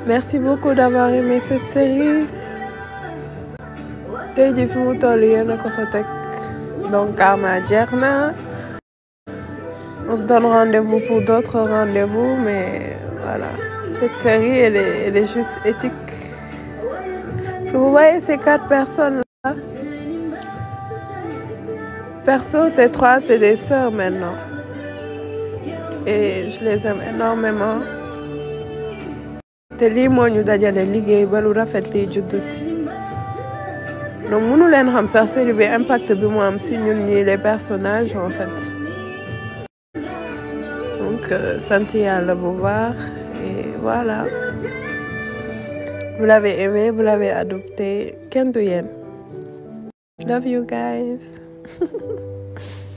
Merci beaucoup d'avoir aimé cette série. tey jii fi mu toll yéen a ko fa teg donc Karma jeex na. On se donne rendez-vous pour d'autres rendez-vous, mais voilà. Cette série, elle est juste éthique. Parce que vous voyez ces 4 personnes-là, perso, ces 3, c'est des sœurs maintenant. Et je les aime énormément. te lii moo ñu dajale liggéey ba lu rafet lii juddu si. donc mënu leen xam sax série bi impact bi mu am si ñun ñii les personnages en fait. donc sant yàlla bu baax et voilà. Vous l'avez aimé, vous l'avez adopté. Kenn du yéen. Love you guys.